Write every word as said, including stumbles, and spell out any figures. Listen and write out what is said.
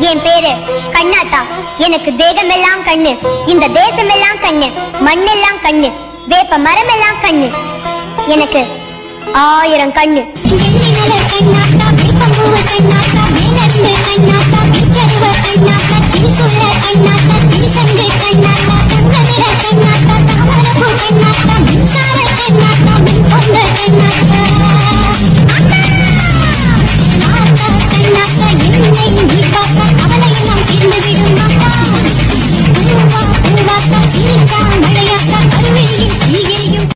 என் பேரு கண்ணாத்தா. எனக்கு தேகமெல்லாம் கண்ணு, இந்த தேசமெல்லாம் கண்ணு, மண்ணெல்லாம் கண்ணு, வேப்ப மரமெல்லாம் கண்ணு, எனக்கு ஆயிரம் கண்ணு. கண்ணாத்தா